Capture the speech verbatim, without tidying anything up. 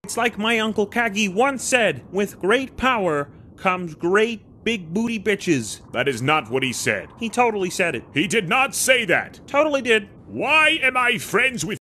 It's like my Uncle Kagi once said, with great power comes great big booty bitches. That is not what he said. He totally said it. He did not say that. Totally did. Why am I friends with